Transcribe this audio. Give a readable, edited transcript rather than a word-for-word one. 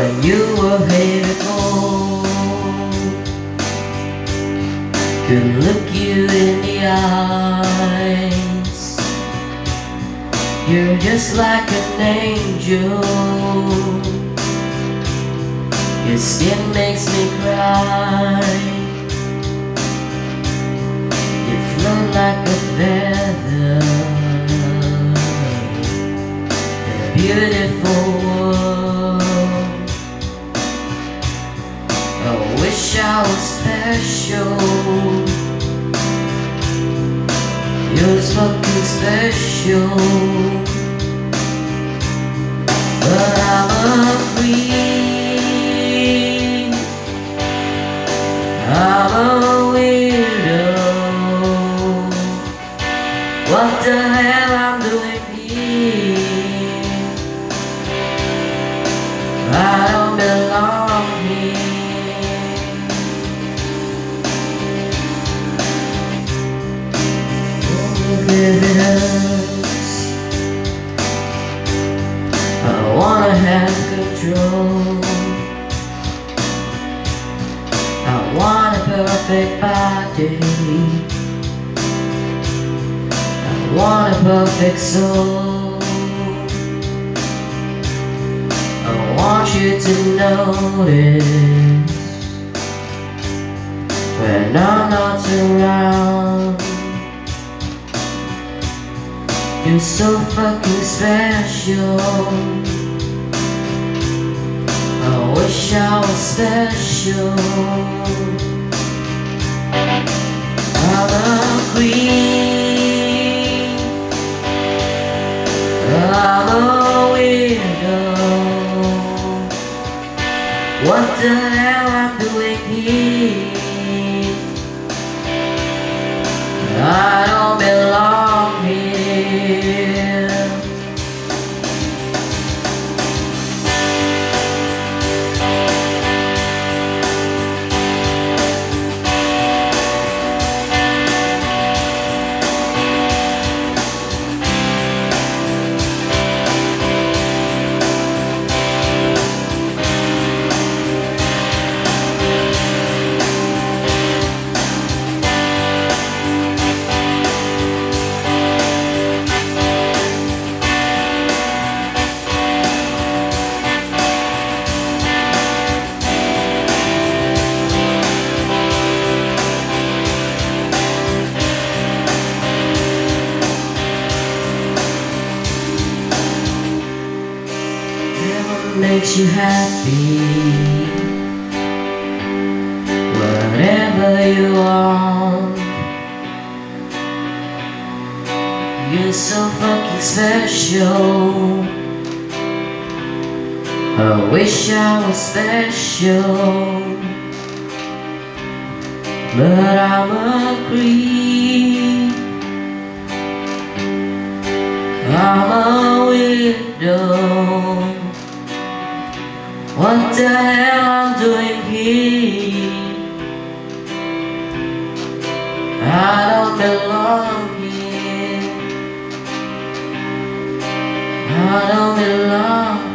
when you were hateful. Could look you in the eyes. You're just like an angel. Your skin makes me cry. You float like a feather in a beautiful world. I wish I was special. You're fucking special. But I'm a creep. I'm a weirdo. What the hell I'm doing here? I don't belong here. Evidence. I wanna have control. I want a perfect body. I want a perfect soul. I want you to notice when I'm not around. You're so fucking special. I wish I was special. I'm a queen. I'm a weirdo. What the hell I'm doing here? I don't belong here. Makes you happy, whatever you want. You're so fucking special. I wish I was special, but I'm a creep. I'm a weirdo. What the hell I'm doing here? I don't belong here. I don't belong